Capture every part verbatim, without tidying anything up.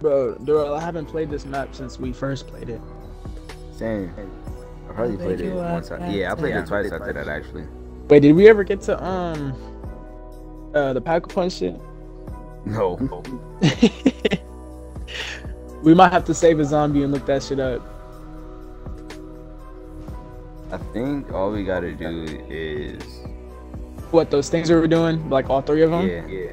Bro, Doral, I haven't played this map since we first played it. Same. I probably played it once. Yeah, I played it twice after that actually. Wait, did we ever get to um uh the pack punch shit? No. We might have to save a zombie and look that shit up. I think all we gotta do is What, those things we were doing? Like all three of them? yeah, yeah.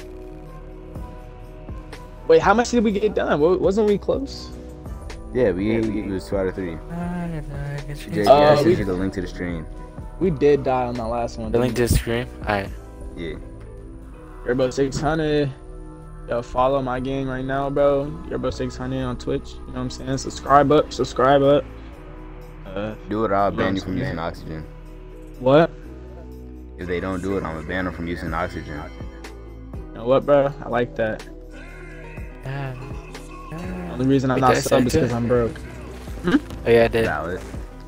Wait, how much did we get done? Wa- Wasn't we close? Yeah, we it was two out of three. J P, Uh, I sent we- you the link to the stream. We did die on that last one. The link to the stream? Alright. Yeah. Turbo six hundred. Yo, follow my game right now, bro. Turbo six hundred on Twitch. You know what I'm saying? Subscribe up, subscribe up. Uh, Do it, I'll ban you Yeah. from using oxygen. what? If they don't do it, I'm gonna ban them from using oxygen. You know what, bro? I like that. Yeah. The only reason I'm Wait, not did I say sub is it? because I'm broke. Oh yeah, I did. Valid.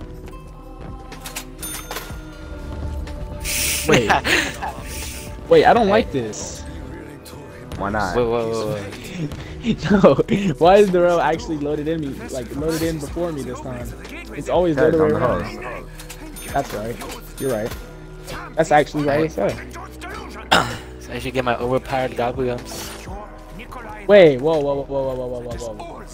Wait. Wait, I don't like this. Why not? Wait, wait, wait, wait. No. Why is the row actually loaded in me? Like, loaded in before me this time? It's always the Guys, other way on the around. host. That's right. You're right. That's actually right as hell. So I should get my overpowered gobblegums. Wait, whoa, whoa, whoa, whoa, whoa, whoa, whoa, whoa.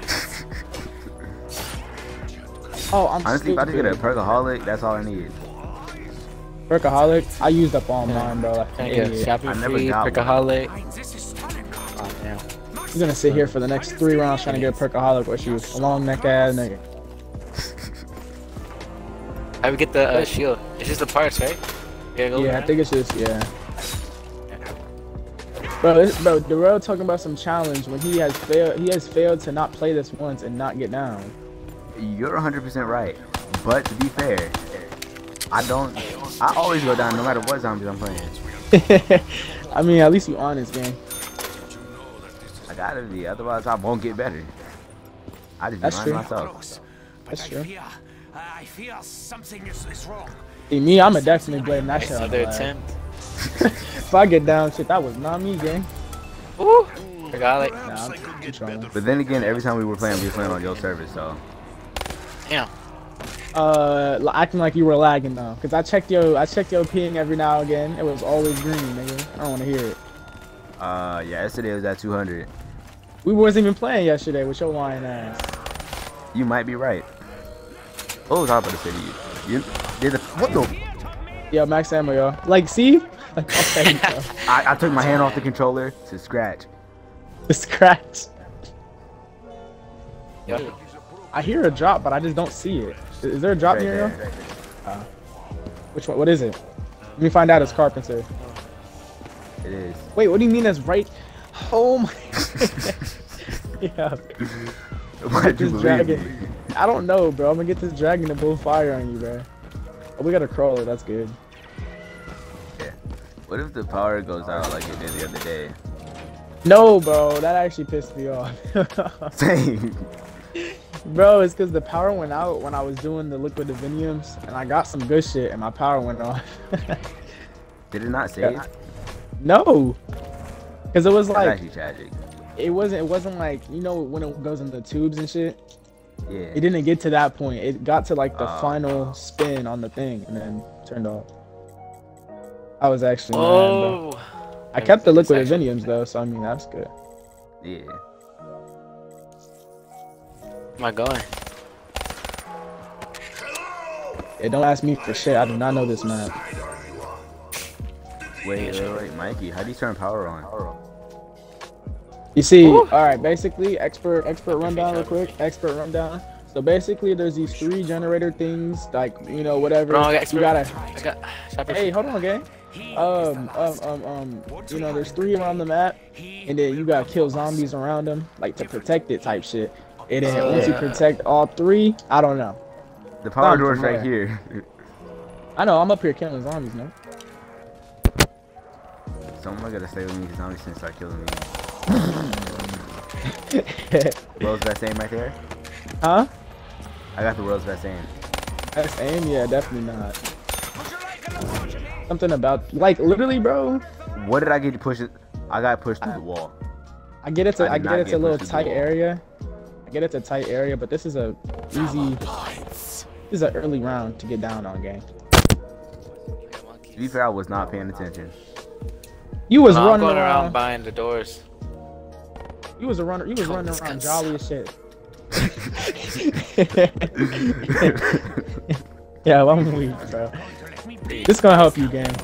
Oh, I'm Honestly, if I just get a stupid. perkaholic, that's all I need. Perkaholic? I used up all mine, bro. Like, Thank you. idiot. Shopping I never free, got one. perkaholic. Oh damn. I'm gonna sit here for the next three rounds trying to get a perkaholic with you. A long neck ass nigga. How we get the uh, shield? It's just the parts, right? Yeah, go Yeah, I around. think it's just, yeah. Bro, this, bro, Darrell talking about some challenge when he has failed. He has failed to not play this once and not get down. You're one hundred percent right. But to be fair, I don't. I always go down no matter what zombies I'm playing. I mean, at least you honest, gang. I gotta be, otherwise I won't get better. I just be That's lying true. myself. That's true. I fear something is, is wrong. See, me, I'm a definitely blame that Nice, shit. on another the lad. attempt. If I get down, shit, that was not me, gang. Ooh, perkaholic. Nah, I'm, I'm trolling. But then again, every time we were playing, we were playing on your service, so. Damn. Uh, li- acting like you were lagging though, cause I checked your, I checked your ping every now and again. It was always green, nigga. I don't want to hear it. Uh, yeah, yesterday was at two hundred. We wasn't even playing yesterday with your lying ass. You might be right. What was I about to say to you? You did the, what the? Yo, max ammo, yo. Like, see? Like, okay, yo. I, I took my hand off the controller to scratch. The scratch. Yo. I hear a drop, but I just don't see it. Is, is there a drop Right near there, you? right there. Which one? What is it? Let me find out. It's Carpenter. It is. Wait, what do you mean that's right? Oh my. Yeah. Why did you This believe dragon. me? I don't know, bro. I'm gonna get this dragon to blow fire on you, bro. Oh, we got a crawler. That's good. Yeah. What if the power goes out like it did the other day? No, bro. That actually pissed me off. Same. Bro, it's because the power went out when I was doing the liquid diviniums, and I got some good shit, and my power went off. Did it not save? No, because it was That's like actually tragic. it wasn't. It wasn't like, you know, when it goes in the tubes and shit. Yeah. It didn't get to that point. It got to like the Oh. final spin on the thing, and then turned off. I was actually mad, bro. Oh. I kept the liquid diviniums though, so I mean that's good. Yeah. Am I going? Yeah, don't ask me for shit. I do not know this map. Wait, wait, wait, Mikey, how do you turn power on? You see, Ooh. all right. Basically, expert expert rundown real quick. Expert rundown. So basically, there's these three generator things, like, you know, whatever. Bro, I got You expert. gotta. I got. Shopper Hey, hold on, gang. Um, um, um, um. You know, there's three around the map, and then you gotta kill zombies around them, like to protect it, type shit. And then Oh, once you yeah. protect all three, I don't know. The power Sounds door's right familiar. here. I know I'm up here killing zombies, man. Someone gotta stay with me because zombies gonna start killing me. World's best aim right there. Huh? I got the world's best aim. That's aim? Yeah, definitely not. Something about, like, literally, bro. What did I get to push it? I got pushed through the wall. I get it's a, I I did get not it's a get little pushed tight through the wall. area. I get it's a tight area, but this is a easy. This is an early round to get down on, gang. To be fair, I was not paying attention. You was No, I'm running going around around. behind the doors. You was a runner. You was Oh, running this around guy's- jolly as shit. Yeah, well, I'm weak, bro. This gonna help you, gang.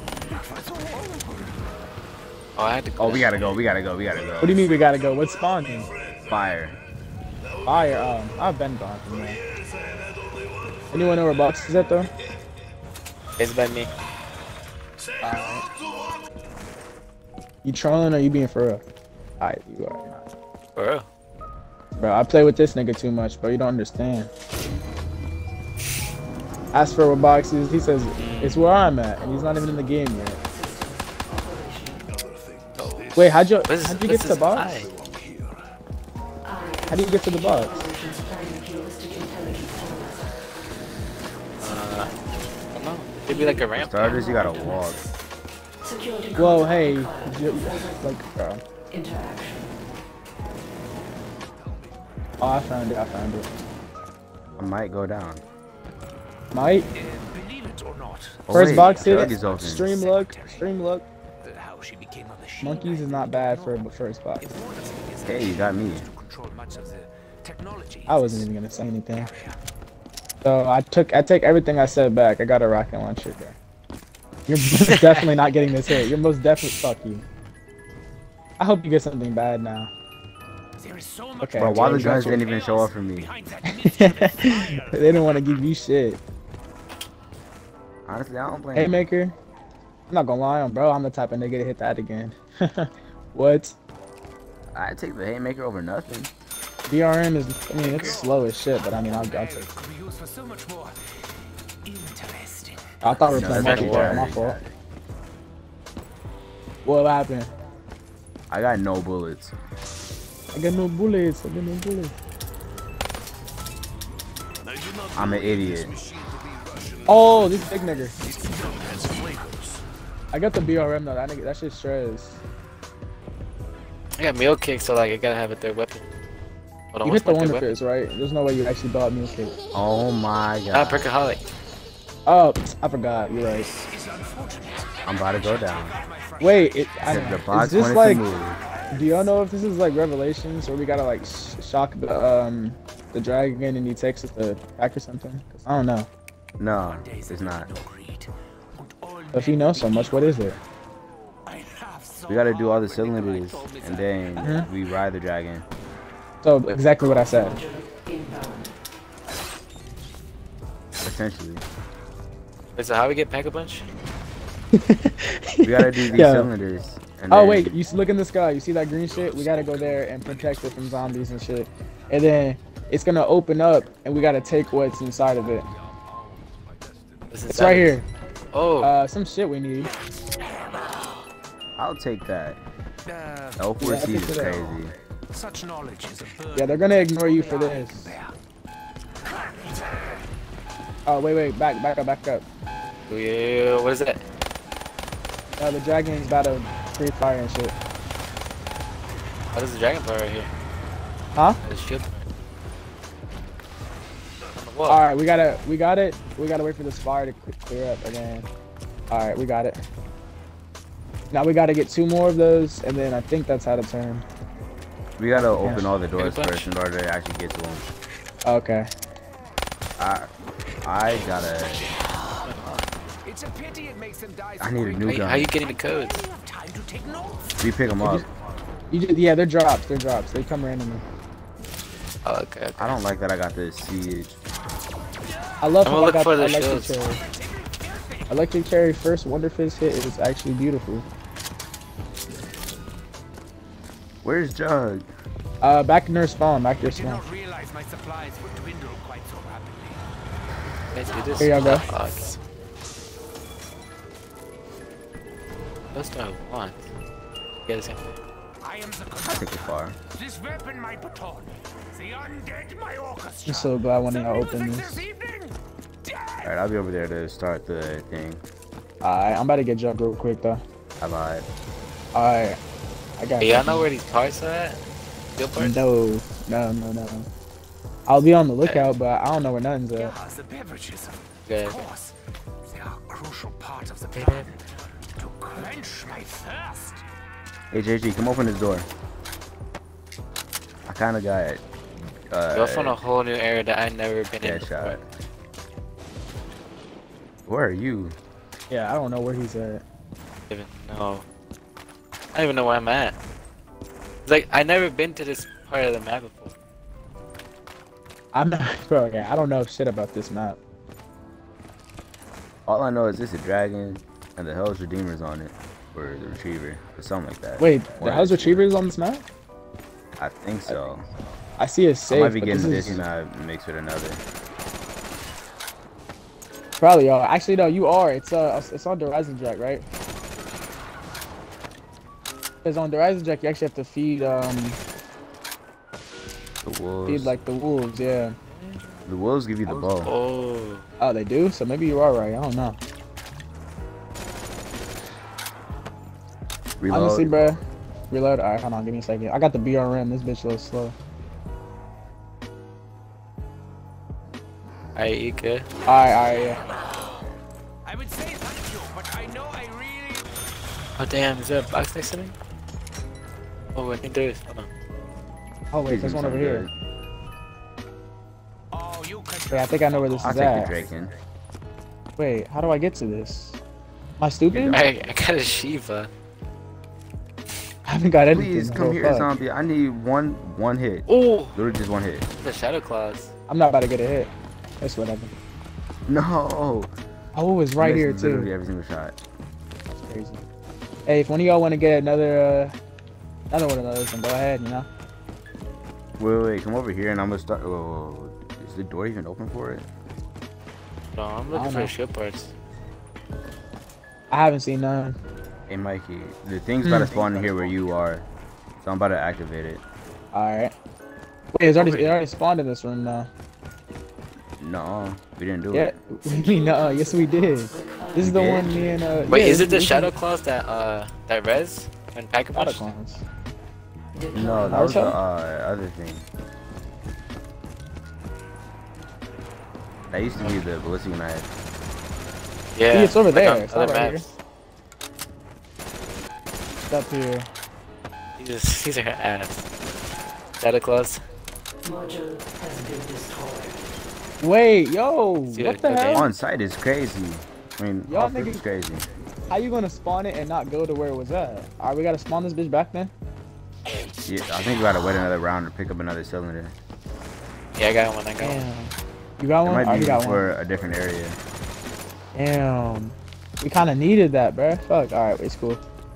Oh, I had to go. Oh, we gotta go. We gotta go. We gotta go. What do you mean we gotta go? What's spawning? Fire. Fire. Um, I've been gone from there. Anyone know where Box is at though? It's by me. Alright. You trolling or you being for real? Alright, you are. For real. Bro, I play with this nigga too much, bro. You don't understand. Ask for where Box is. He says it's where I'm at, and he's not even in the game yet. Wait, how'd you What is- how'd you what's get to the his box? eye? How do you get to the box? Uh, I don't know. It'd be like a ramp. Starters, you gotta walk. Whoa, hey, you- like, bro. Oh, I found it. I found it. I might go down. Might. Believe it or not, Oh, First wait, box jug hit. is open. Stream look. Stream look. the, how she became on the shield. Monkeys is not bad for the first box. Important thing is Hey, you got me. to control much of the technology. I wasn't even gonna say anything. So I took I take everything I said back. I got a rocket launcher there. You're most definitely not getting this hit. You're most definitely fuck you. I hope you get something bad now. There is so much Okay. Bro, why the Jay, guns got didn't even show up for me? behind that mischievous they didn't want to give you shit. Honestly, I don't blame Hey you. maker, I'm not gonna lie on bro. I'm the type of nigga to hit that again. What? I take the haymaker over nothing. B R M is. I mean, it's slow as shit, but I mean, I'll, I'll take it. could be used for so much more interesting. I thought we were No, playing that's multiplayer. My actually fault. What happened? I got no bullets. I got no bullets. I got no bullets. I'm an idiot. Oh, this big nigga. I got the B R M though. That nigga, that shit shreds. I got meal kick, so like I gotta have a third weapon. Hold on, You what's hit the my third Wonder weapon? Fizz, right? There's no way you actually bought meal kit. Oh my Ah, god. Perkaholic. Oh, I forgot. You're right. I'm about to go down. Wait, it, I, If the is box this wanted like? to move, Do y'all know if this is like Revelations, or we gotta like sh shock the um the dragon and he takes us to attack or something? 'Cause I don't know. no, it's not. If you know so much, what is it? We gotta do all the cylinders, and then Mhm. we ride the dragon. So exactly what I said. Essentially, Wait, so how we get Pack a Punch? we gotta do these Yeah. cylinders. And Oh then- wait, you s- look in the sky. You see that green shit? We gotta go there and protect it from zombies and shit. And then it's gonna open up, and we gotta take what's inside of it. This is It's right here. Oh, Uh, some shit we need. I'll take that. Uh, L four C Yeah, I is think so. crazy. such knowledge is a burden. Yeah, they're gonna ignore you for this. Oh wait, wait, back, back up, back up. yeah, what is that? Uh, the dragon's about to free fire and shit. What is the dragon part right here? Huh? The shield. On the wall. All right, we gotta, we got it. We gotta wait for this fire to cl- clear up again. All right, we got it. Now we gotta get two more of those, and then I think that's how to turn. We gotta open all the doors Punch. first in order to actually get to them. Okay. I, I gotta. It's a pity it makes them die. I need a new How, you- gun. how you getting the codes? I have time to take notes. We pick them up. You just, yeah, they're drops. They're drops. They come randomly. Oh, okay. okay. I don't like that I got this siege. I love I'm how gonna I look got for the the electric shields. cherry. Electric cherry first Wonder Fizz hit is actually beautiful. Where's Jug? Uh, back in their spawn. Back to their I did spawn. not realize my supplies would dwindle quite so rapidly. Let's do this. Here y'all go. Oh, okay. Let's do I want. Yeah, the same thing. I am the I take it far. This weapon, my baton. The undead, my orchestra. I'm so glad when The y'all open music this. evening. Alright, I'll be over there to start the thing. Alright, I'm about to get jumped real quick though. I lied. Alright, I got. Hey, y'all know where these parts are at? Steel parts? No, no, no, no. I'll be on the lookout, but I don't know where nothing's at. Yeah, the beverages, of Okay. course. They are a crucial part of the plan to quench my thirst. Hey J G, come open this door. I kind of got uh, Go from a whole new area that I've never been in headshot. before. Where are you? Yeah, I don't know where he's at. I don't even know. I don't even know where I'm at. It's like I never been to this part of the map before. I'm not, bro. Yeah, I don't know shit about this map. All I know is this a dragon and the Hell's Redeemer's on it, or the Retriever, or something like that. Wait, One the of Hell's the two. Retrievers on this map? I think so. I see a I safe. might be but getting this this is map mixed with another. probably y'all. Actually, no, you are. It's uh, it's on the Horizon Jack, right? Because on the Horizon Jack, you actually have to feed um, The wolves. feed like the wolves. Yeah. The wolves give you the bow. Oh. Oh, they do. So maybe you are right. I don't know. Reload. Honestly, bro. Reload. All right, hold on. Give me a second. I got the B R M. This bitch a little slow. Alright, you good? All right, all right, yeah. I would say thank you, but I know I really. Oh damn, is there a box next to me? Oh, I think there is. Hold on. Oh wait, there's one over here. Oh, you can. Wait, I think I know where this I'll is take at. the Draken. Wait, how do I get to this? Am I stupid? I, I got a Shiva. I haven't got anything. Please come oh, here, fuck. zombie. I need one one hit. Oh, Literally just one hit. the Shadow Claws. I'm not about to get a hit. That's what happened. No. Oh, it's right Missed here Literally too. every single shot. That's crazy. Hey, if one of y'all want to get another, uh, another one of those, then go ahead. You know. Wait, wait, wait, come over here and I'm gonna start. Whoa, whoa, whoa. Is the door even open for it? No, I'm I looking don't for know. shield parts. I haven't seen none. Hey, Mikey, the thing's about to Hmm. spawn in here where you are, so I'm about to activate it. All right. Wait, it's already it already spawned in this room now. No, we didn't do Yeah. it. What do you mean? No. Yes, we did. This is the did? one me and uh. Wait, yeah, is this- it the this Shadow Claws that uh that res and pack a Shadow punch? clones? No, that was the Naruto? uh, other thing. That used to be the ballistic knife. Yeah, See, it's over like there. on It's not other right maps. It's up here. These, these are ass. Shadow Claws. Module has been destroyed. Wait, yo, See what that- the that hell? On site is crazy. I mean, Y'all off rip niggas- is crazy. How you gonna spawn it and not go to where it was at? Alright, we gotta spawn this bitch back then? Yeah, I think we gotta wait another round to pick up another cylinder. Yeah, I got one. I got one. Damn. You got It one? might Oh, be you got for one. a different area. Damn. We kinda needed that, bruh. Fuck. Alright, it's cool.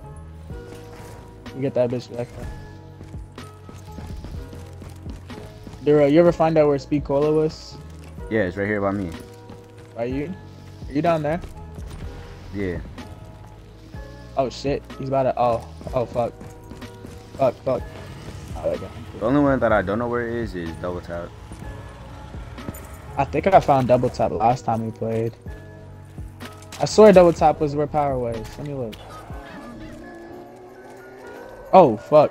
We get that bitch back then. Duro, you ever find out where Speed Cola was? Yeah, it's right here by me. Are you? Are you down there? Yeah. Oh shit. He's about to. Oh. Oh fuck. Fuck. Fuck. Oh, there you go. The only one that I don't know where it is is double tap. I think I found double tap last time we played. I swear double tap was where power was. Let me look. Oh fuck.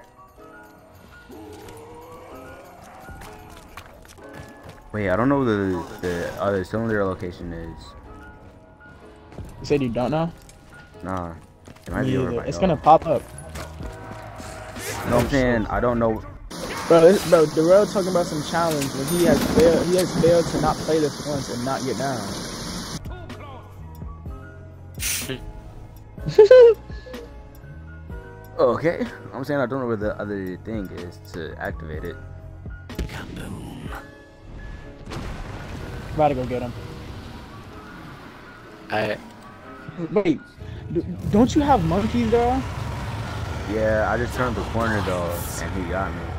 Wait, I don't know the the other cylinder location is. You said you don't know? Nah, it might Me be over either. by It's y'all. gonna pop up. You know what I'm saying? I don't know. Bro, this, bro, Darrell talking about some challenge when he has failed. He has failed to not play this once and not get down. Okay, I'm saying I don't know where the other thing is to activate it. About to go get him. I Wait, d- don't you have monkeys, Darrell? Yeah, I just turned the corner though, and he got me.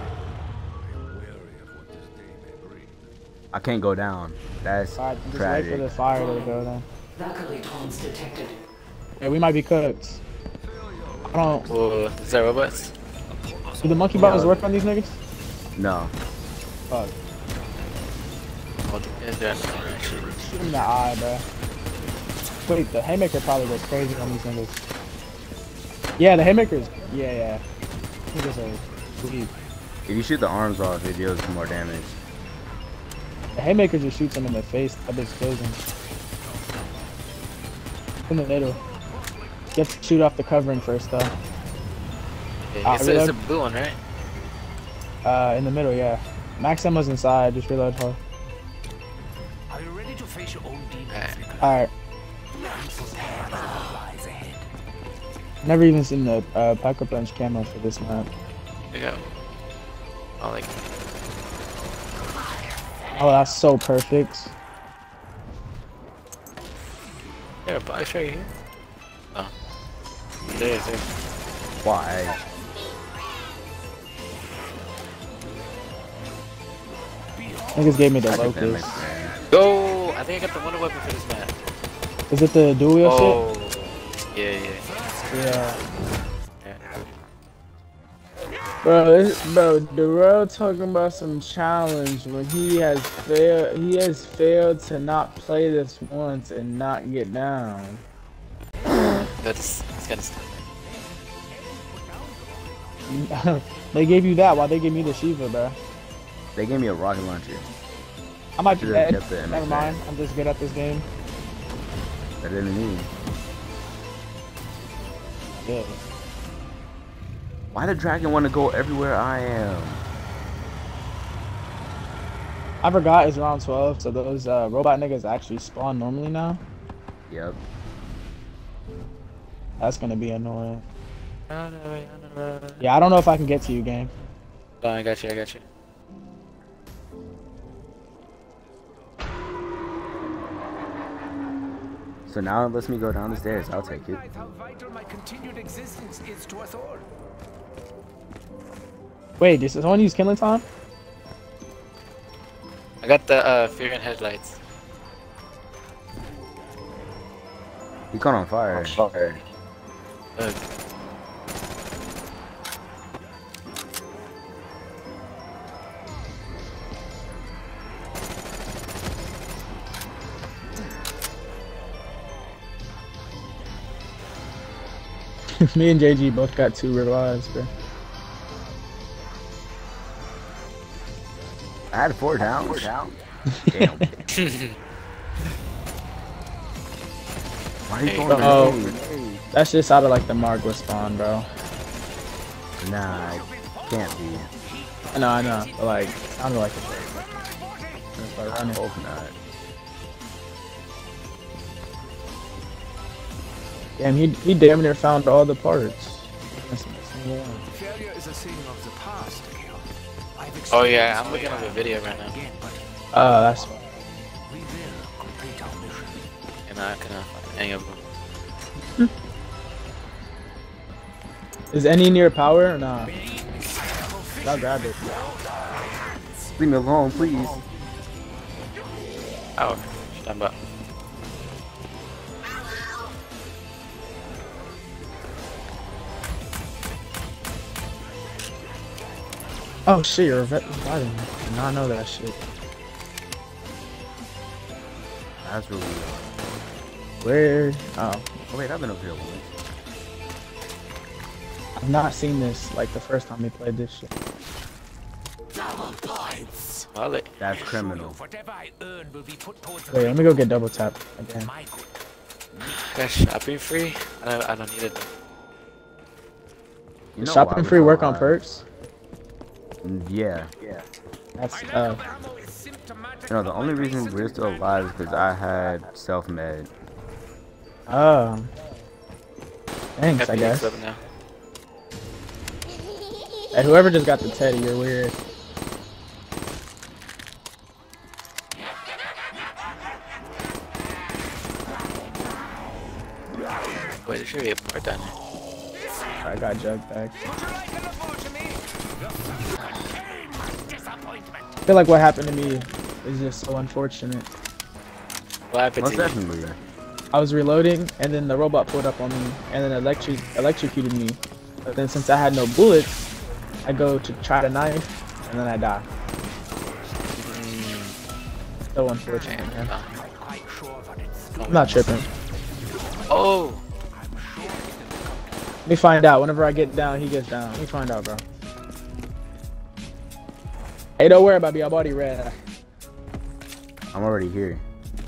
I can't go down. That's Alright, just wait for tragic. the fire to go then. Vacalitons detected. Yeah, we might be cooked. I don't. Whoa, is that robots? Do the monkey bottles work on these niggas? No. Fuck. Oh, is there actually? Shoot him in the eye, bro. Wait, the haymaker probably goes crazy on these niggas. Yeah, the haymakers. Yeah, yeah. Niggas are weak. If you shoot the arms off, it deals more damage. The haymaker just shoots him in the face. That just kills him. In the middle. You have to shoot off the covering first, though. Yeah, Ah, it's, a, it's a reload. blue one, right? Uh, in the middle, yeah. Max ammo's inside. Just reload her. Are you ready to face your own demons, Alright. Nicholas? Alright. Prepare for what lies ahead. Never even seen the uh, Packer Punch camo for this map. There you go. I like. Oh, that's so perfect. There, a box right here. Oh. There, there. Why? Niggas gave me the I think that makes locust. sense. Go! I think I got the wonder weapon for this map. Is it the dual wheel Oh. Yeah, yeah. shit? Yeah. yeah. Bro, this, bro, Darrell talking about some challenge when he has failed. He has failed to not play this once and not get down. That's it's kind of stuff. They gave you that. Why they gave me the Shiva, bro? They gave me a rocket launcher. I might be Should've dead. kept the Never M X mind. I'm just good at this game. That didn't need. Yeah. Why the dragon want to go everywhere I am? I forgot it's round twelve, so those uh, robot niggas actually spawn normally now. Yep. That's gonna be annoying. Yeah, I don't know if I can get to you, game. Oh, I got you, I got you. So now it lets me go down the stairs. I'll take it. How vital my continued existence is to us all. Wait, does someone use Killing Time? I got the uh, Fear and Headlights. He caught on fire. Fire. Uh, Me and J G both got two revives, bro. I had four down. Four down. Damn. Why are you going Uh-oh. grenade? That's just out of like the Margwa spawn, bro. Nah, it can't be. I know, I know, but like, sounded like it. If I run it. Hope not. Damn, he he damn near found all the parts. That's the single one. Failure is a thing of the past, Akio. I've oh yeah, experienced I'm looking at the failure video right now. again, but Oh, that's we will complete our mission. And I cannot find any of them. is any near power or nah? I'll grab it. Leave me alone, please. Oh, stand up. Oh shit, you're reviving me. I did not know that shit. That's really weird. Where? Oh, Oh wait, I've been up here once. I've not seen this like the first time we played this shit. Well, it, That's criminal. Whatever I earn will be put towards the Wait, let me go get double tap again. my good. gosh, shopping free? I don't, I don't need it though. You know why Shopping we're free so work on high? perks? Mm, Yeah. Yeah. That's My uh. lack of ammo is symptomatic You know, the of my only reason recent we're still alive is because I had self-med. Oh. Thanks, I Happy guess. X now. Hey, whoever just got the teddy, you're weird. Wait, there should be a part down there. I got jug back. I feel like what happened to me is just so unfortunate. What happened Most to you? definitely. I was reloading, and then the robot pulled up on me, and then electric electrocuted me. But then since I had no bullets, I go to try to knife, and then I die. So unfortunate, man. Uh, quite sure what it's I'm not tripping. oh! Let me find out. Whenever I get down, he gets down. Let me find out, bro. Hey, don't worry about me. I'm already red. I'm already here.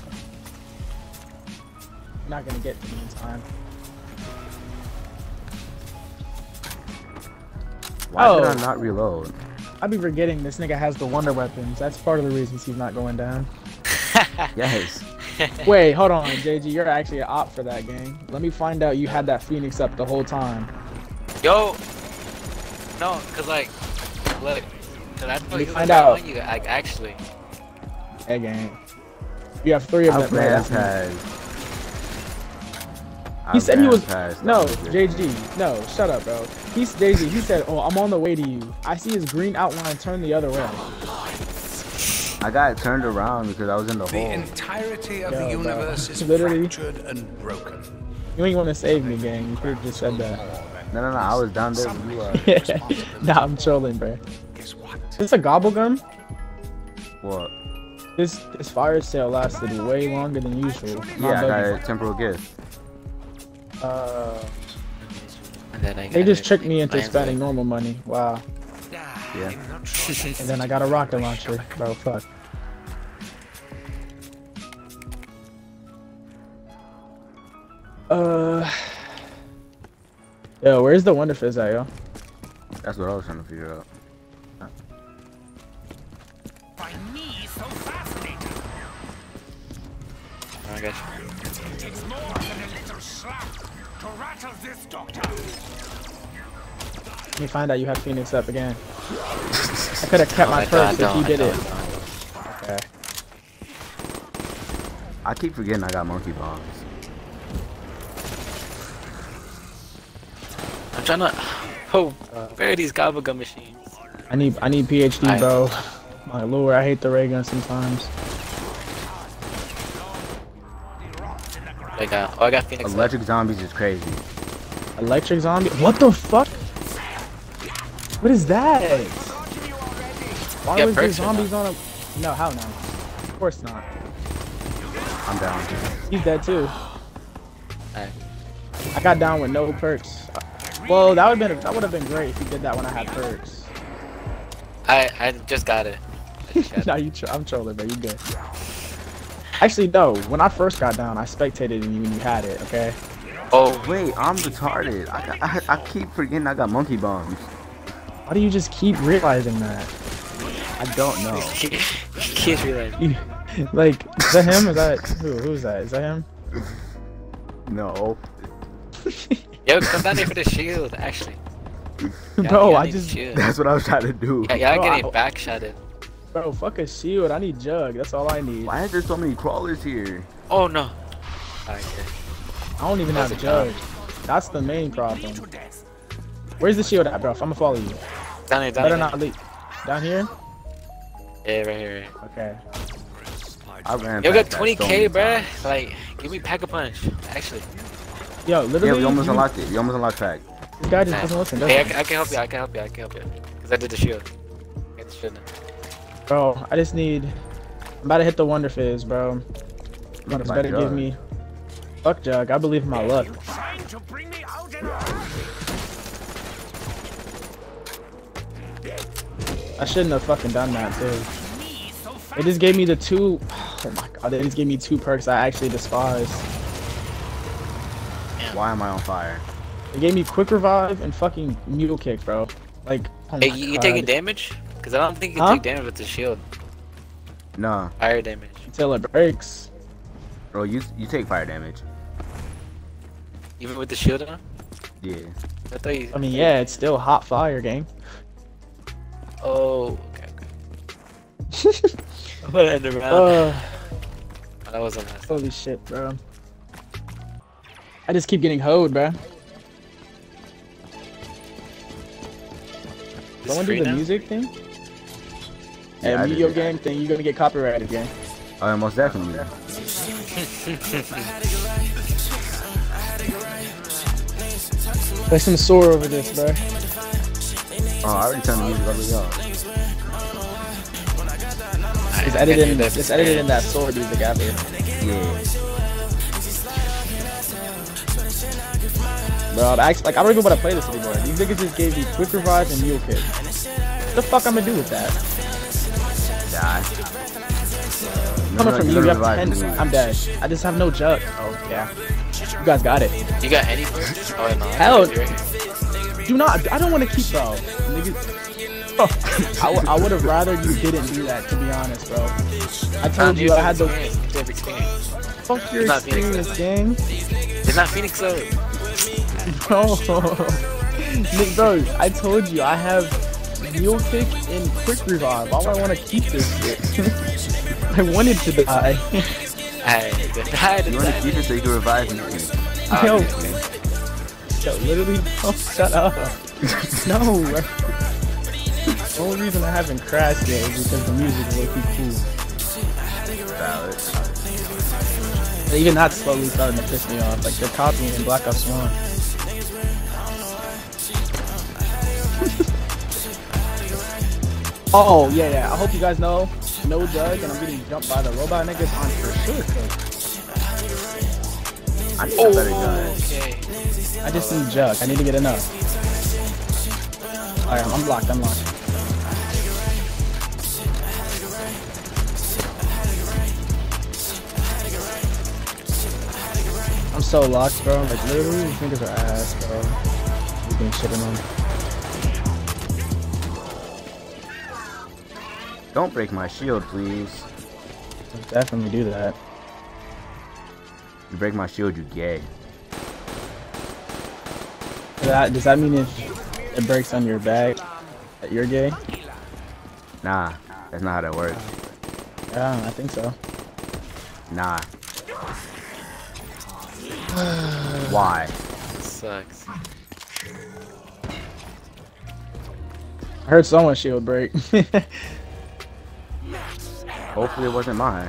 I'm not gonna get to me in time. Why Oh. did I not reload? I be forgetting this nigga has the wonder weapons. That's part of the reasons he's not going down. Yes. Wait, hold on, J G. You're actually an op for that game. Let me find out you had that Phoenix up the whole time. Yo. No, cause like, look, cause I thought me you find was out. on you. Like actually. Hey, gang. You have three of I them. bro. ran That's me. past. He I said he ran was past no that nigga. J G. No, shut up, bro. He's J G. He said, "Oh, I'm on the way to you." I see his green outline turn the other way. I got turned around because I was in the The hole. entirety of Yo, the bro. universe is Literally. fractured and broken. You ain't want to save me, gang. You could have just said that. No, no, no. I was down there with you. Uh, Nah, I'm trolling, bro. Guess what? Is this a gobble gun? what? This this fire sale lasted way longer than usual. Not Yeah, I got bugging. a temporal gift. Uh, And then I they got just it. tricked me into Mine's spending like- normal money. Wow. Yeah. I'm not sure. And then I got a rocket launcher, bro. Fuck. Uh. Yo, where's the Wonder Fizz at, yo? That's what I was trying to figure out. Find me so fascinating. Oh, I got you. It takes more than a little slap to rattle this doctor. Let me find out you have Phoenix up again. I could have kept Oh, my I perks don't, if you I did don't, it. I don't. Okay. I keep forgetting I got monkey bombs. I'm trying to. Oh, where are these gobblegum machines? I need I need P H D, I- bro. My lord, I hate the ray gun sometimes. I got. Oh, I got Phoenix. Electric zombies is crazy. Electric zombie? What the fuck? What is that? Why Yeah, was there perks or zombies on a... No, how no? Of course not. I'm down. He's dead too. Alright. I got down with no perks. Well, that would have been that would have been great if you did that when I had perks. I I just got it. I just got it. No, you. Tr I'm trolling, bro. You good? Actually, no. When I first got down, I spectated you when you had it. Okay. Oh, Wait, I'm retarded. I, got, I I keep forgetting I got monkey bombs. Why do you just keep realizing that? I don't know. kids realizing. You, like, is that him? Is that who? Who's that? Is that him? No. Yo, come down here for the shield. Actually. Y'all- Bro, y'all I need just, shield. That's what I was trying to do. Yeah, y'all Bro, getting I- backshotted. bro, fuck a shield. I need jug. That's all I need. Why is there so many crawlers here? Oh no. Alright, good. I don't even That's have a jug. That's the main problem. Where's the shield at, bro? I'm gonna follow you. Down here, down Better here. not leak. Down here? Yeah, right here. Right here. Okay. I ran. Yo, past got that twenty so K, many bruh. times. Like, give me pack a punch. Actually, Yo, literally. Yeah, we almost you- unlocked it. We almost unlocked fact. This guy just Nah. doesn't listen, does Hey, I, he? can- I can help you. I can help you. I can help you. Cause I did the shield. I got the shield now. Bro, I just need. I'm about to hit the Wonder Fizz, bro. Look You at my better give jug. me. Fuck jug. I believe in my luck. Trying to bring me out in I shouldn't have fucking done that too. me so fast. It just gave me the two. Oh my god! It just gave me two perks I actually despise. Why am I on fire? It gave me quick revive and fucking mule kick, bro. Like, oh Hey, my you, you god. taking damage? Cause I don't think you can Huh? take damage with the shield. No, Fire damage. Until it breaks. bro, you you take fire damage. Even with the shield on? Yeah. I thought you. I mean, yeah, it's still hot fire, gang. Oh, okay, okay. I'm gonna end the round. Uh, Oh, that was a mess. holy shit, bro. I just keep getting hoed, bro. It's Someone free do the now? music thing? Yeah, I Hey, did video it. game thing, you're gonna get copyrighted, gang. Oh, yeah, most definitely. Play some sore over this, bro. Oh, I already turned the music all the way up. It's edited in, it's edited in that sword music after. Yeah. Bro, I'm actually, like, I don't even want to play this anymore. These niggas just gave me quick revive and mule kick. What the fuck I'm gonna do with that? die. No, Coming no, from you you, you gotta have revive ten. me. I'm dead. I just have no jug. Oh yeah. You guys got it. You got any first? Oh, no. Hell. You're- Do not. I don't want to keep bro. Nigga. I would have rather you didn't do that, to be honest, bro. I told you I had the You have experience. fuck your It's not Phoenix, experience, gang. It's not Phoenix though. Bro, Nick, bro, I told you I have mule kick and quick revive. Why would I want to keep this shit? I wanted to die. I died. You want to keep it so you can revive me. Yo, yo, literally, oh, shut up. No, bro. The only reason I haven't crashed yet is because the music is low-key cool. Valid. And even that's slowly starting to piss me off. Like, they're copying Black Ops one. Oh, yeah, yeah. I hope you guys know, no jug, and I'm getting jumped by the robot niggas on for sure. I need a better gun. Okay. I just need jug. I need to get enough. Alright, I'm blocked. I'm locked. I'm so locked, bro. Like, literally, these niggas are ass, bro. You can shit on them. Don't break my shield, please. I'll definitely do that. You break my shield, you gay. Does that, does that mean if it breaks on your back that you're gay? Nah, that's not how that works. Yeah, I think so. Nah. Why? Sucks. I heard someone's shield break. Hopefully it wasn't mine.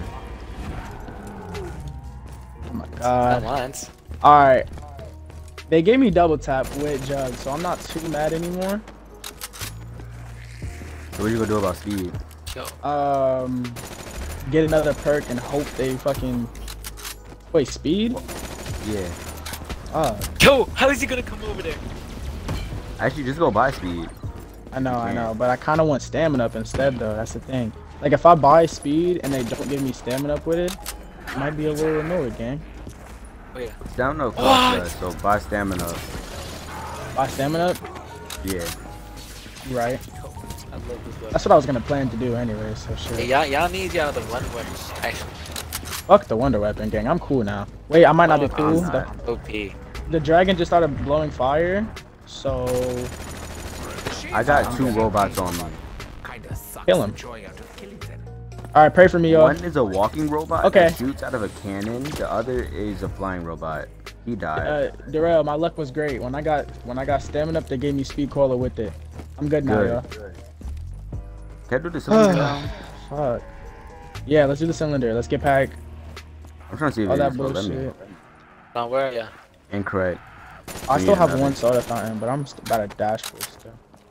Oh my Not god. once. Alright. They gave me double tap with jug, so I'm not too mad anymore. So what you gonna do about speed? Yo. Um, get another perk and hope they fucking... Wait, speed? Yeah. Oh, Yo, how is he gonna come over there? Actually, just go buy speed. I know, I know, but I kind of want stamina up instead, though. That's the thing. Like, if I buy speed and they don't give me stamina up with it, I might be a little annoyed, gang. Wait. Stamina What? costs less, so buy stamina. Buy stamina up? Yeah. You right. I love this weapon. That's what I was gonna plan to do anyway, so Hey, shit. y'all, y'all need y'all the one weapon. Actually, Fuck the Wonder Weapon, gang. I'm cool now. Wait, I might not be Oh, cool. I'm The, not. O P. the dragon just started blowing fire, so... I got two robots on me. Kinda sucks Kill him. the joy out of killing them. Alright, pray for me, yo. One is a walking robot Okay. that shoots out of a cannon. The other is a flying robot. He died. Uh, Darrell, my luck was great. When I got when I got stamina up, they gave me speed cola with it. I'm good now, yo. Good. Can I do the cylinder now? Fuck. Yeah, let's do the cylinder. Let's get pack. I'm trying to see if All that it's gonna let me. bullshit. Don't worry, yeah. Incorrect. I still Yeah, have nothing. one soda fountain, but I'm st- about to dash for it still.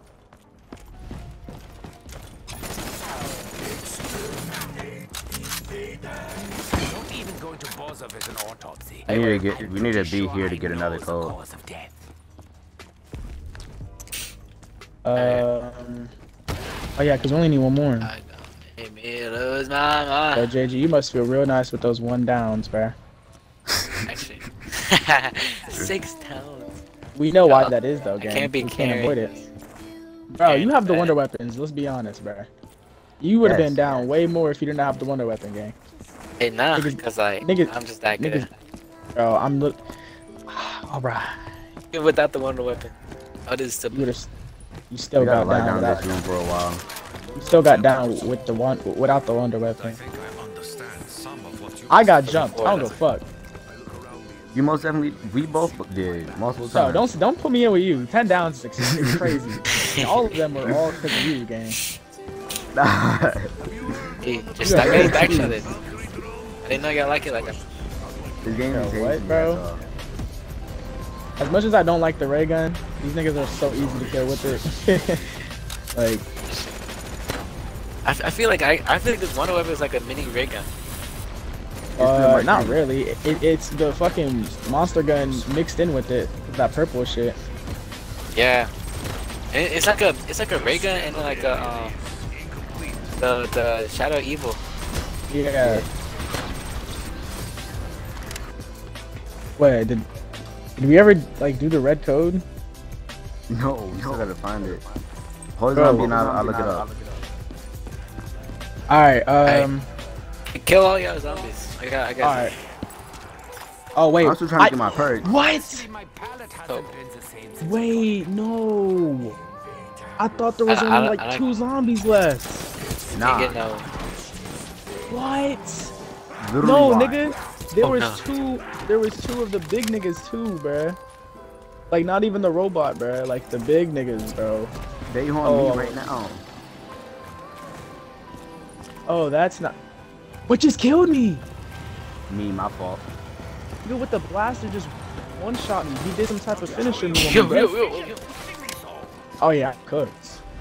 Not even going to bother with an autopsy. I need to get. We need to be Sure here to I get know another the code. cause of death. Um. Oh yeah, cause we only need one more. I don't make me lose my mind. Yo, J G, you must feel real nice with those one downs, bruh. Actually, six towns. We know why Yo, that is though, I gang. can't be we can't avoid it. carried. Bro, you have the Bad. wonder weapons. Let's be honest, bruh. You would have Yes. been down way more if you didn't have the wonder weapon, gang. Hey, nah, Niggas- because like niggas- I'm just that good. niggas- Bro, I'm look. Alright. Even without the wonder weapon, I just still. You would have. You still We gotta got lie down down in without. this room for a while. You still got down with the one without the wonder weapon. think I understand some of what you I got jumped. I don't give a fuck. You most definitely. We both did multiple So times. don't don't put me in with you. Ten downs is is crazy. And all of them were all because of you, gang. Hey, just You stop got getting very back cheese. shotted. I didn't know y'all like it like that. This game Yo, is what, easy, bro? that's all. As much as I don't like the ray gun, these niggas are so easy to kill with it. Like, I, f- I feel like I I feel like this wonder weapon is like a mini ray gun. uh, the not martini. really. It, it's the fucking monster gun mixed in with it. With that purple shit. Yeah. And it's like a it's like a ray gun and like a um The the Shadow Evil. Yeah. Wait, did did we ever like do the red code? No, we still gotta find it. Hold Bro, zombie and I'll, I'll look it up. All right. Um. Kill all y'all zombies. I got I got. All right. Oh wait. I'm still trying to I- get my perk. What? My palate Oh. hasn't been the same since Wait, no. I thought there was I- I only don't- like I don't- two zombies left. Nah, Get no. What? literally No, why? nigga. There Oh, was no. two. There was two of the big niggas too, bruh. Like not even the robot, bruh. Like the big niggas, bro. They on Oh. me right now. Oh, that's not. What just killed me? Me, my fault. Nigga with the blaster just one shot me. He did some type of finisher move. on me, Yo, bruh. yo, yo, yo. Oh yeah, I could.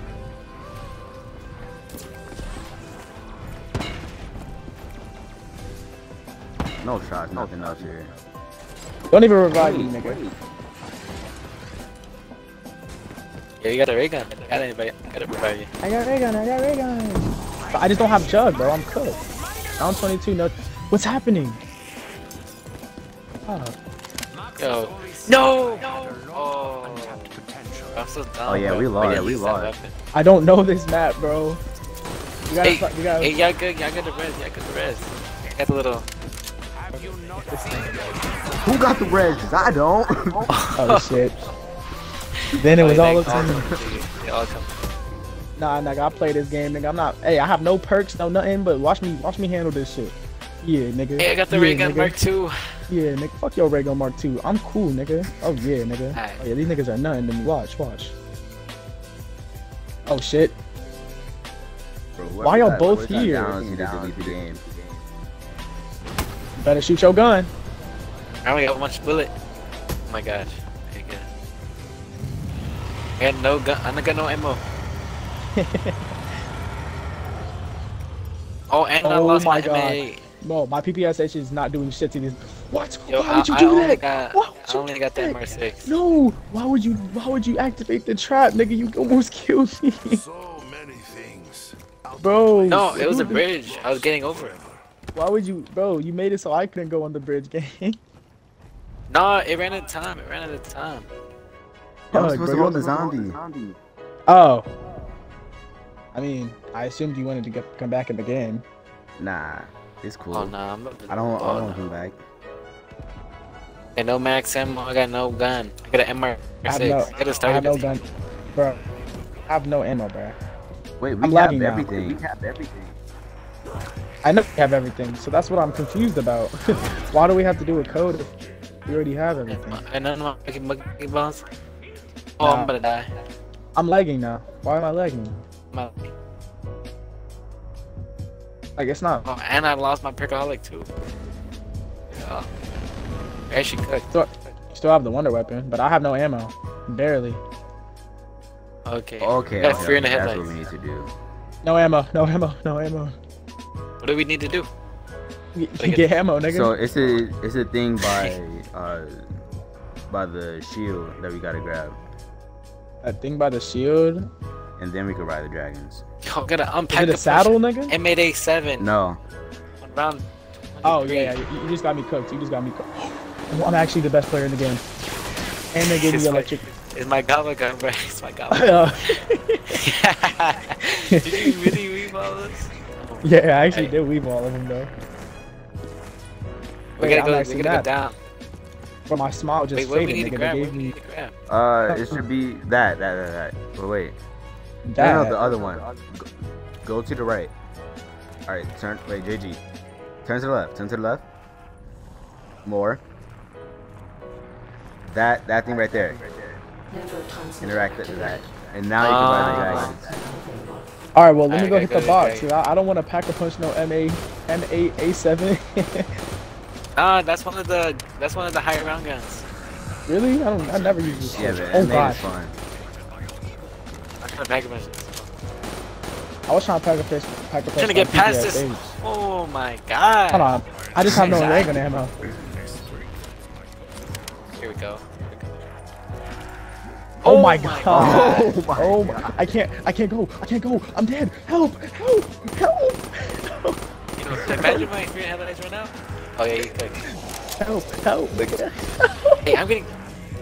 No shots, nothing else here. Don't even revive me, nigga. Yeah, you got a ray gun. I gotta invite. I gotta revive you. I got ray gun. I got ray gun. But I just don't have chug, bro. I'm cooked. Round twenty-two. No. What's happening? Oh. Yo. No. Oh. potential. I'm so dumb. Oh, yeah, bro. we lost, gotta we use that lost. weapon. I don't know this map, bro. You gotta. Hey, you gotta. hey, y'all good? Y'all got the res? Y'all got the res? I got the little. Have you not seen Who got the res? 'Cause I don't. Oh shit. Then it was all up to me. They all come. Nah, nigga, I play this game, nigga. I'm not. Hey, I have no perks, no nothing. But watch me, watch me handle this shit. Yeah, nigga. Hey, I got the yeah, ray gun nigga. Mark two. Yeah, nigga. Fuck your ray gun Mark two. I'm cool, nigga. Oh yeah, nigga. Alright. Oh yeah, these niggas are nothing to me. Watch, watch. Oh shit. Bro, Why y'all that both voice here? Downs, you just delete the game. Better shoot your gun. I only got one bullet. Oh my gosh. Okay, good. I got no gun. I got no ammo. Oh, and I Oh lost my my, God. M A eight. No, my P P S H is not doing shit to these. What? Yo, Why would you I, do I only that? got. Why would I you only do got the that? M R six. No. Why would you? Why would you activate the trap, nigga? You almost killed me, so many things? bro. No, it was a bridge. I was getting over it. Why would you, bro? You made it so I couldn't go on the bridge game. No, it ran out of time. It ran out of time. I was Fuck, supposed bro, to you're go on on the the- zombie. Oh. I mean, I assumed you wanted to get, come back in the game. Nah, it's cool. Oh no, I'm about to- I don't. I oh, don't no. come back. And no max ammo. I got no gun. I got an M R I have six. no, I gotta I start have no it. gun, bro. I have no ammo, bro. Wait, we I'm have lagging now. everything. We have everything. I know we have everything, so that's what I'm confused about. Why do we have to do a code if we already have everything? And none of my fucking monkey balls. Oh, Nah. I'm about to die. I'm lagging now. Why am I lagging? My, Like it's not. oh, and I lost my perkaholic too. Oh. I actually cooked. Still, still have the wonder weapon, but I have no ammo. Barely. Okay. Okay, I got okay, fear in the okay, that's headlights. what we need to do. No ammo. No ammo. No ammo. What do we need to do? You, Like you get ammo, nigga. So it's a it's a thing by uh by the shield that we gotta grab, That thing by the shield. and then we can ride the dragons. Yo, I gotta Is unpack it a the saddle, nigga? M eight eight seven. No, Round Oh yeah, yeah. You, you just got me cooked. You just got me cooked. I'm actually the best player in the game. And they gave me It's my- electric. It's my goblet gun, bro. It's my goblet. Uh, Did you really weave all this? yeah, I actually Hey. did weave all of them though. We Wait, gotta I'm go. We actually gotta go not. down. But my smile just Wait, what do we faded, need to nigga. grab? They What gave do we me need to grab? uh, it should be that that that that. But wait, no, that. no, the other one. Go, go to the right. All right, turn. Wait, J G, turn to the left. Turn to the left. More. That that thing right there. Network transmitter Interact with that, activated. and now you can ride the Ah. dragons. All right, well let me Alright, go I hit gotta the go, box. okay. 'Cause I, I don't want to pack a punch no M A, M eight A seven. Ah, that's one of the that's one of the higher round guns. Really? I don't. I never use this. Yeah, shit. but Oh it made god. it fun. I'm trying to pack a bunch. I was trying to pack a fish. Pack a I'm trying to punch get my past P P S this. H. Oh my god. Hold on. I just have no ray gun ammo. Here we go. Oh, Oh my my god. Oh my Oh my, God. I can't, I can't go, I can't go. I'm dead. Help, help, help, You know, imagine my screen headlights right now. Oh yeah, you click. help, help, nigga. Hey, I'm getting.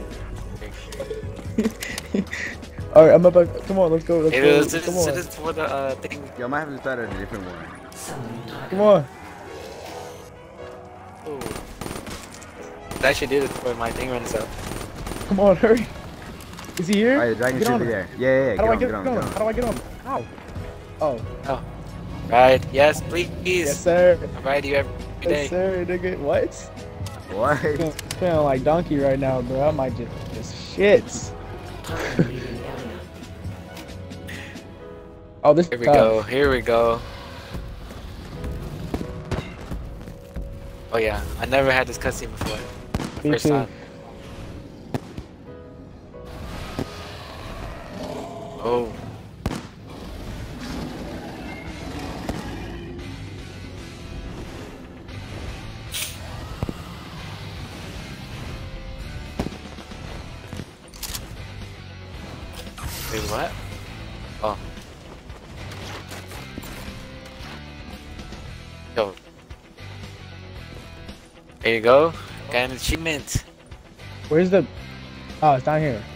All right, I'm about. Come on, let's go. Let's Hey, go. let's just Come sit on, this for the uh thing. Yo, I might have to start at a different one. Summoning target. come on. Ooh. I actually did it for my thing runs out. Come on, hurry. Is he here? Alright, the dragon Get should on be him. there. Yeah, yeah, yeah. How do I Get get, on, get get on? on, How get on. do I get on? How? Oh, Oh. Right. Yes, please. yes, sir. I ride you every day. Yes, sir, nigga. What? What? Feeling, feeling like donkey right now, bro. I might just, just shits. Target leaving area. Oh, this. Here we tough. go. Here we go. Oh yeah, I never had this cutscene before. Me First too. time. Oh. Wait, what? Oh. Yo. There you go. Got an achievement. Where's the? Oh, it's down here.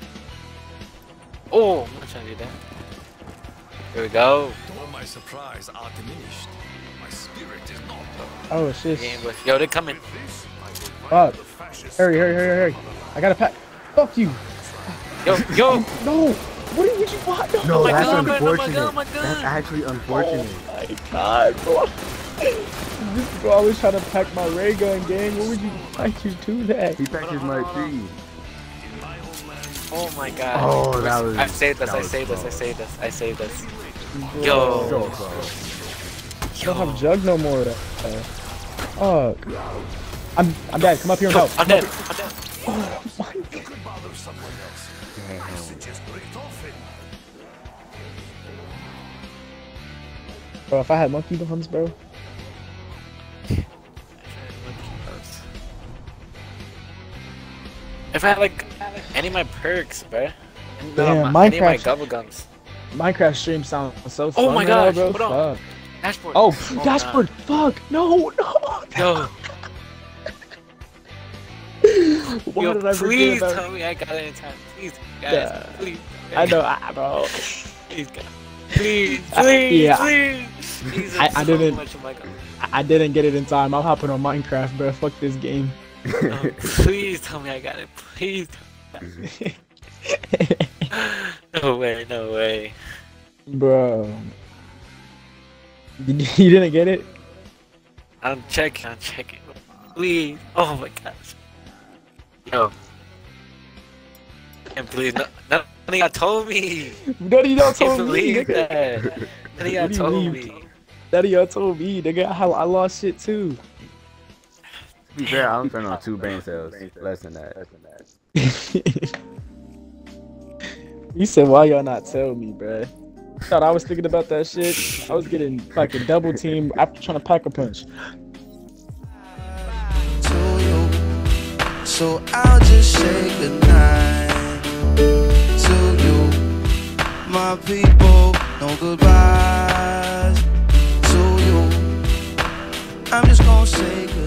Oh, I'm not trying to do that. Here we go. All my supplies are diminished. My spirit is not. Oh shit. Game with. Yo, they're coming. This I will Fuck. the fascist. Hurry, hurry, hurry, hurry. I gotta pack. Fuck you. Yo, yo. No. What did you want? No. No, my that's God, oh my God, oh my unfortunate. God, oh my God. That's actually unfortunate. Oh my god, bro. This bro, I was trying to pack my ray gun, gang. What would you? Why'd you do that? He packed his Mark three. Oh my god. Oh, that was- I saved this, that I was saved this, I close. saved this, I saved this. Bro, Yo. So close. I don't have jug no more. of that. Uh, Fuck. I'm I'm dead. Come up here and help. I'm dead, I'm dead. Oh my god. Could bother someone else. I suggest Richtofen. Bro, if I had monkey bombs, bro. If I had like any of my perks, bro. Damn, my, any of my Minecraft- gobble gums. Minecraft stream sounds so fun. Oh my right now, gosh, bro. hold on. Fuck. Dashboard. Oh, my dashboard. Fuck. No, no. God. Why Yo, yo, did I forget please about tell me I got it in time. Please, guys, Yeah. please. I know, ah, bro. Please, God. Please, Uh, please, yeah. please. Please, I- I so didn't- much of my God. I, I didn't get it in time. I'm hopping on Minecraft, bro. Fuck this game. No, please tell me I got it. Please. No way, no way. Bro. Did you, you didn't get it? I'm checking, I'm checking. Please. Oh my gosh. Yo. And please, no, no, none of y'all told me. None of y'all I can't told me. believe Nigga. that. None of y'all What do you told mean? me. None of y'all told me, nigga. I, I lost shit too. To be fair, I'm turning on two brain cells. Less than that. You said, why y'all not tell me, bruh? Thought I was thinking about that shit. I was getting fucking double team after trying to pack a punch. To you. So I'll just say goodnight to you. My people, no goodbyes to you. I'm just gonna say goodnight.